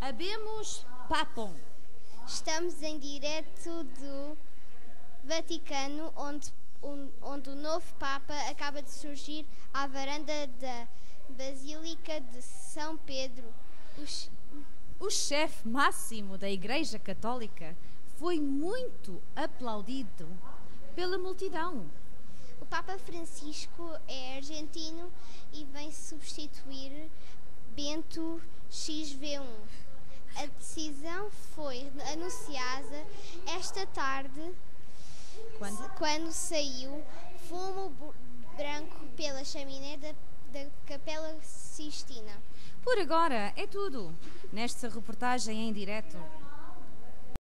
Habemos papum. Estamos em direto do Vaticano, onde o novo Papa acaba de surgir à varanda da Basílica de São Pedro. O chefe máximo da Igreja Católica foi muito aplaudido pela multidão. O Papa Francisco é argentino e vem substituir Bento XVI. A decisão foi anunciada esta tarde quando saiu fumo branco pela chaminé da Capela Sistina. Por agora é tudo. Nesta reportagem em direto